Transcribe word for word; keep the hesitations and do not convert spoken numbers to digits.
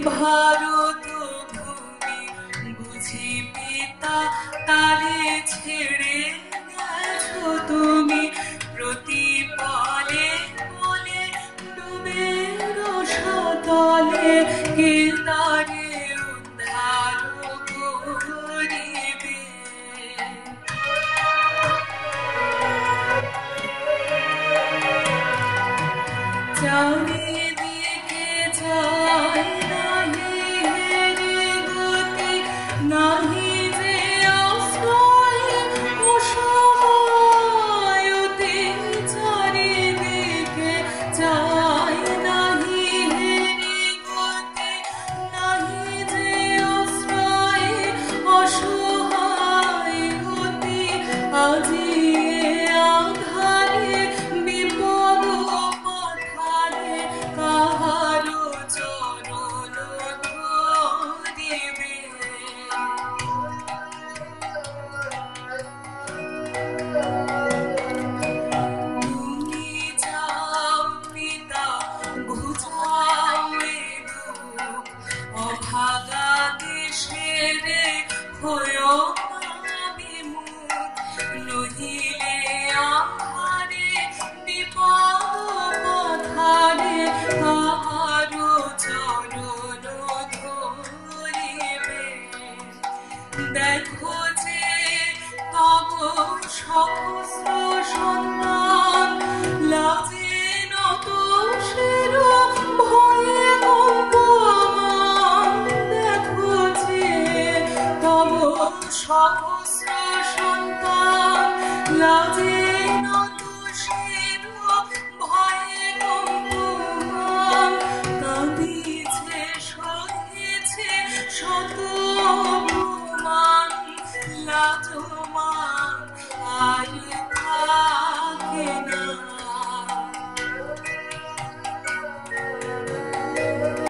ভারত ভূমি বুঝি পিতা তারে ছেড়ে গেছো তুমি প্রতি পলে পলে ডুবে রসাতলে কে তারে উদ্ধার করিবে চারিদিকে যায় নাহি হেরি গতি নাহি যে আশ্রয় অসহায়তে চারিদিকে যায় নাহি হেরি গতি নাহি যে আশ্রয় অসহায় গতি আজি আধারে বিপদ পথারে কাহারো চরণ ধরিবে তুমি যাও পিতা বুঝাও এ দুঃখ অভাগা দেশের হয়ো না বিমুখ নহিলে আহারে বিপদ পথারে কাহারো চরণ ধরিবে দেখো যে তব সহস্র সন্তান লাজে নত শির ভয়ে কম্পমান দেখো যে তব সহস্র সন্তান লাজে নত শির ভয়ে কম্পমান কাঁদিছে সহিছে শত অপমান লাজমান আয়